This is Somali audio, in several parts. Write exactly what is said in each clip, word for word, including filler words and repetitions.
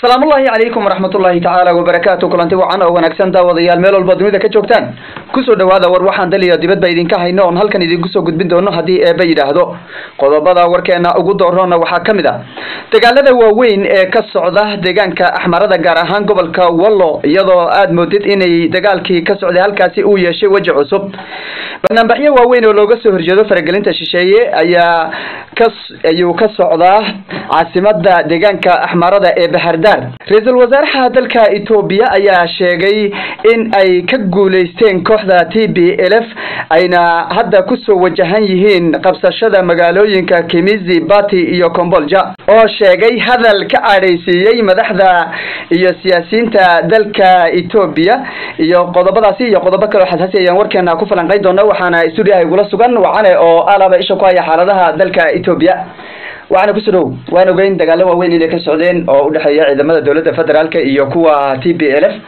السلام الله عليكم ورحمة الله تعالى وبركاته. كلنتي وعنا ونكسن داوديال ميل walba dunida ka joogtaan ku soo dhawaada war waxaan daliya dibadba idin ka hayno on halkan idin ku soo gudbin doono hadii ay yiraahdo qodobada warkeena ugu doorona waxa kamid ah dagaalada waaweyn ee ka socda deegaanka Axmarada gaar ahaan gobolka Wallo iyadoo aad moodid inay dagaalkii ka socday halkaasi uu yeeshay waji cusub barnaamijyo waaweyn oo looga soo horjeedo faragelinta shisheeye ayaa ka ayuu ka socdaa caasimada deegaanka Axmarada ee Bahardar ra'iisul wasaaraha dalka Itoobiya ayaa sheegay in ay ka guuleysteen kooxda T B L F ayna hadda ku soo wajahan yihiin qabsashada magaalooyinka Kimizi, Bati iyo Kombolja oo sheegay hadal ka cadeysiyay madaxda iyo siyaasiyiinta dalka Itoobiya iyo qodobadaasi iyo qodobo kale xasaasi ayaan warkeena ku falanqeyn doonaa waxaana studio ay gula sugan waxaana oo alaba isha ku haya xaaladaha dalka Itoobiya waxaana ku soo waan ogeyn dagaalo waaweyn inay ka socdeen oo u dhaxeeya ciidamada dawladda federaalka iyo kuwa T B L F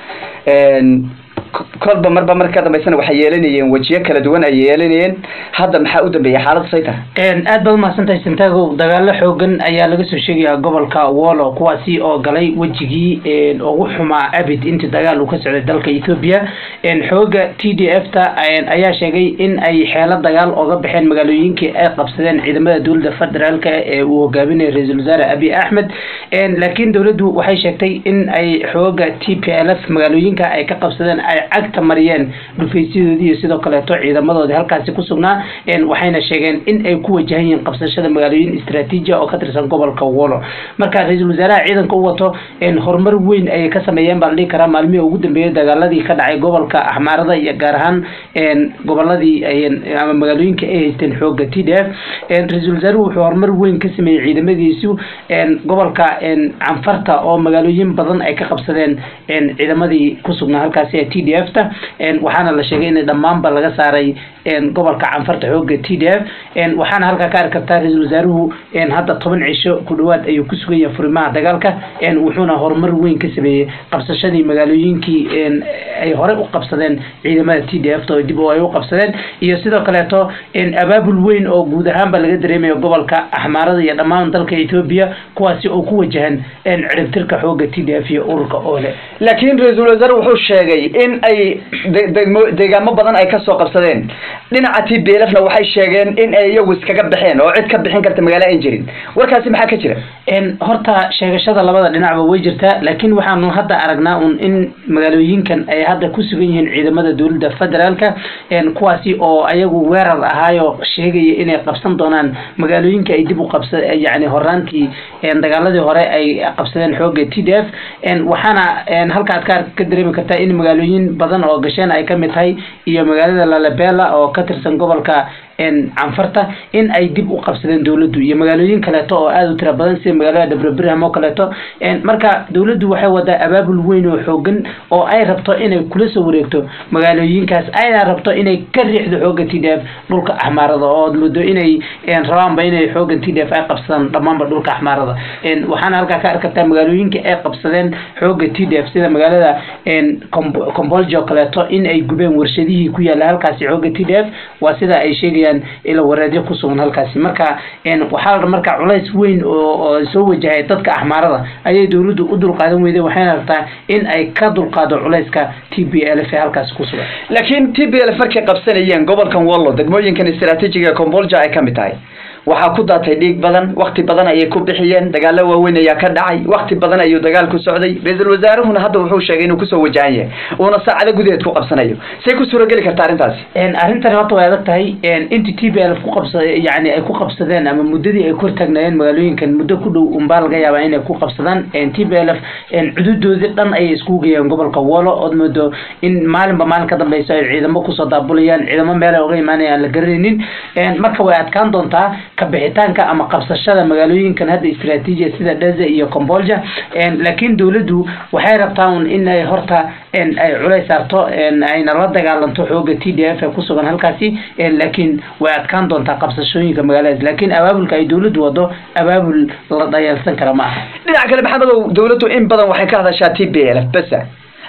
een kolba marba marka dambeysana waxa yeelanayeen wajiyo kala duwan ay yeelanayeen hadda maxaa u dambeeyay xaaladda sayta een aad baad ma santahay Santiago dagaalo xoogan ayaa laga soo sheegay gobolka Wallo kuwaasi oo galay wajigii een ugu xumaa abid inta dagaal uu ka socday dalka Itoobiya een xooga T D F ta ayaa sheegay in ay xeelad dagaal uga baxeen magaalooyinkii ay qabsadeen ciidamada dawladda federaalka ee uu hogaaminayay ra'iisul wasaare Abiy Ahmed een laakiin dawladdu waxay sheegtay in ay xooga T P L F magaalooyinka ay ka qabsadeen agta mariyeen dhufaysidoodii sidoo kale to ciidamadoodii halkaasi ku sugnaa een waxayna sheegeen in ay ku wajahayeen qabsashada magaalooyin istiraatiiji oo ka tirsan gobolka Wallo marka ra'iisul wasaaraha ciidanka uu wato een horumar weyn ay ka sameeyeen bal dhig kara maalmihii ugu dambeeyay dagaaladii ka dhacay gobolka Axmarada iyo gaar ahaan een goboladii ay ama magaalooyinka ay haysteen xooga T D F een ra'iisul wasaaruhu wuxuu horumar weyn ka sameeyay ciidamadiisu een gobolka een Canfarta oo magaalooyin badan ay ka qabsadeen een ciidamadii ku sugnaa halkaasi T D F ta een waxaana la sheegay in dhamaanba laga saaray een gobolka Canfarta xooga T D F een waxaana halka ka arkaytaa ra'iisul wasaaruhu een hadda toban cisho ku dhawaad ayuu ku sugan yahay furimaha dagaalka een wuxuuna horumar weyn ka sameeyay qabsashadii magaalooyinkii een ay hore u qabsadeen ciidamada T D F ta oo dib u ay u qabsadeen iyo sidoo kale to een abaabul weyn oo guud ahaan ba laga dareemayo gobolka Axmarada iyo dhamaan dalka Itoobiya kuwaasi oo ku wajahan een ciribtirka xooga T D F iyo ururka Ole laakiin ra'iisul wasaaruhu wuxuu sheegay in ay deegaamo badan ay ka soo qabsadeen dhinaca T B L F na waxay sheegeen in ay iyagu iskaga baxeen oo cid ka bixin karta magaalada ay jirin warkaasi maxaa ka jira een horta sheegashada labada dhinacba way jirtaa laakiin waxaanu hadda aragnaa un in magaalooyinkan ay hadda ku sugan yihiin ciidamada dawladda federaalka een kuwaasi oo ayagu weerar ahaayo sheegay inay qabsan doonaan magaalooyinka ay dib u qabsadeen yaani horaantii een dagaaladii hore ay qabsadeen xooga T D F een waxaana een halka ka dareemi kartaa in magaalooyin badan oo gasheen ay ka mid tahay iyo magaalada Lalabela oo ka tirsan gobolka in Canfarta in ay dib u qabsadeen dawladdu iyo magaalooyin kale oo aad u tira badan sida magaalada Dabrabirham oo kale to in marka dawladdu waxay wadaa abaabul weyn oo xoogan oo ay rabto inay kula soo wareegto magaalooyinkaas ay rabto inay ka riixdo xooga T D F dhulka Axmarada oo muddo inay in rabaanba inay xooga T D F ay qabsadaan dhamaanba dhulka Axmarada in waxaana halka ka arkaytaa magaalooyinka ay qabsadeen xooga T D F sida magaalada in Kombolja kale to in ay gubeen warshadihii ku yaala halkaasi xooga T D F waa sida ay sheegayaan ila waraadiyo ku sugan halkaasi marka een waxa marka culays weyn oo soo wajahay dadka Axmarada ayay dawladdu u dul qaadan weyday waxayna rabtaa in ay ka dul qaado culayska T B L F halkaas ku sugan laakiin T B L F markay qabsanayeen gobolkan Wallo degmooyinkan istiraatiijiga Kombolja ay ka mid tahay waxa ku daatay dhiig badan waqti badan ayay ku bixiyeen dagaalo waaweyn ayaa ka dhacay waqti badan ayuu dagaal ku socday ra'iisul wasaaruhuna hadda wuxuu sheegay inuu ku soo wajahan yahay una saacada gudaheed ku qabsanayo say ku suura gali kartaa arintaas een arintan horta way adag tahay een inta T B L F ku qabsaday yaani ay ku qabsadeen ama muddadii ay kor taagnaayeen magaalooyinkan muddo ku dhow umba laga yaabaa inay ku qabsadaan een T B L F een xuduudoodii dhan ay isku geeyeen gobolka Wallo oo muddo in maalinba maalin ka dambeeyay ay ciidamo ku soo daabulayaan ciidamo meel ay uga imaanayaan la garanaynin een marka way adkaan doontaa ka bixitaanka ama qabsashada magaalooyinkan hadda istiraatiiji sida Daza iyo Kombolja een laakiin dawladdu waxay rabtaa in ay horta in ay culays saarto in ay la dagaalanto xooga T D F ku sugan halkaasi een laakiin way adkaan doontaa qabsashooyinka magaalada laakiin abaabulka ay dawladdu wado abaabul la dayalsan kara ma aha dhinaca kale maxamed dawladdu in badan waxay ka hadashaa T B L F bas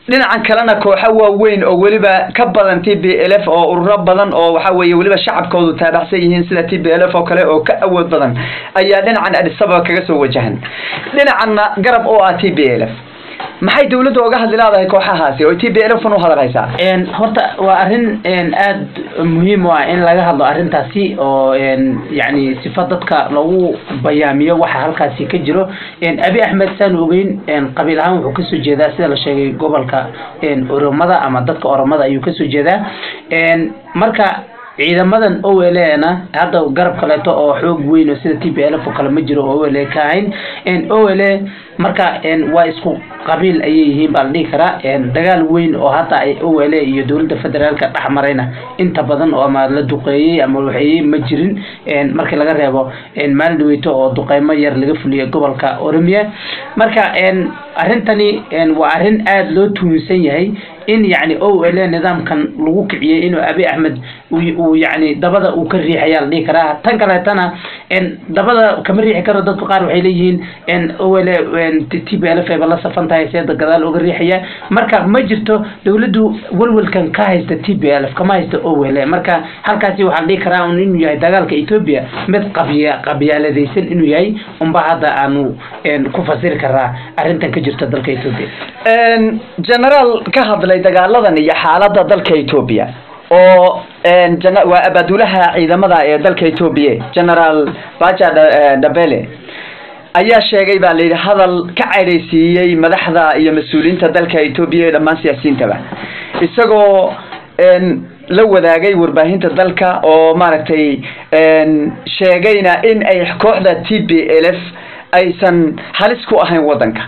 dhinacan kalena kooxo waaweyn oo weliba ka badan T P L F oo ururo badan oo waxa weeye weliba shacabkoodu taabacsan yihiin sida T P L F oo kale oo ka awood badan ayaa dhinacan Addis Ababa kaga soo wajahan dhinacana garab oo ah T P L F maxay dawladdu uga hadli laadahay kooxahaasi oo T P L F u hadlaysaa een horta waa arin een aad muhiim ah in laga hadlo arintaasi oo een yani sifad dadka lagu bayaamiyo waxa halkaasi ka jiro een Abi Ahmed san ogeyn een qabiil ahaan wuxuu ka soo jeedaa sida la sheegay gobolka een Oromada ama dadka Oromada ayuu ka soo jeedaa een marka ciidamadan O L A-na hadda garab kaleeto oo xoog weyn oo sida T P L F oo kale ma jiro O L A ka ahayn een O L A marka een waa isku qabiil ay yihiin bal dhigi kara een dagaal weyn oo hadda ay O L A iyo dawladda federaalka dhaxmarayna inta badan oo ama la duqeeyay ama waxay ma jirin een marka laga reebo een maalweeto oo duqeymo yar laga fuliyay gobolka Oromia marka een arintani een waa arin aad loo tuunsan yahay in yani O L A nidaamkan lagu kiciyay inuu Abi Ahmed uu yani dabada uu ka riixaya la dhigi kara tan kale tana in dabada kama riixi karo dadku qaar waxay leeyihiin in O L A T P L F la safantahay sida gadaal uga riixaya marka ma jirto dawladdu walwalkan ka haysta T P L F kama haysta O L A marka halkaasi waxa la dhigi karaa inuu yahay dagaalka Ethiopia mid qabiya qabiyaaladaysan inuu yahay umba hadda aanu ku fasiri karaa arintan ka jirta dalka Ethiopia een general ka hadlay dagaaladan iyo xaaladda dalka Ethiopia oo een waa abaadulaha ciidamada ee dalka Ethiopia General Baja Dabele ayaa sheegay baa leeyahay hadal ka cadeysiyay madaxda iyo mas'uuliyiinta dalka Ethiopia dhammaan siyaasiyiinta isagoo een la wadaagay warbaahinta dalka oo maaragtay een sheegayna in ay kooxda T P L F aysan halis ku ahayn wadanka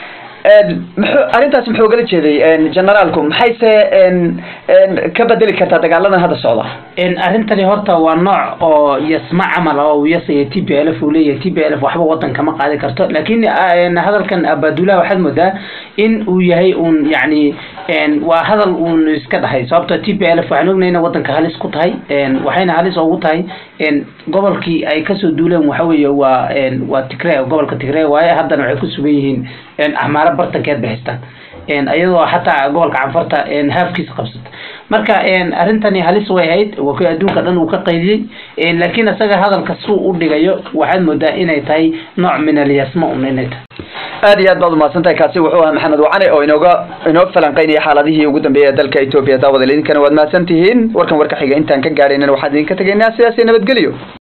een arintaas muxuu gal jeeday een generalku maxay se een ka bedeli kartaa dagaaladan hadda socda in arintani horta waa nooc oo yasma amal oo yasay T P L F uu leeyahay T P L F waxba wadanka ma qaadi karto laakiin hadalkan abadula waxad moodaa in uu yahay un yani een waa hadal uu iska dhahay sababta T P L F waxaan ognaynaa wadanka halis ku tahay een waxayna halis ugu tahay een gobolkii ay ka soo duuleen waxa weeye waa een waa Tigray gobolka Tigray waaye haddana waxay ku sugan yihiin een ahmaara bartankeed bixistaan een ayadoo hatta gobolka Canfarta een haafkiis qabsat marka een arintani halis way ahayd oo ka adduunka dhan uu ka qaydiyay een laakiin asaga hadalka suu u dhigayo waxaad moodaa inay tahay nooc min al-yasma uninta aad iyo aad baad umahadsantahay kaasi wuxuu ahaa Maxamed Wacane oo inooga inoo falanqeynaya xaaladihii ugu dambeeyay dalka Ethiopia daawada leedinkana waad mahadsantihiin warkan warka xiga intaan ka gaarayna waxaad idinka tagaynaa sidaas nabadgelyo.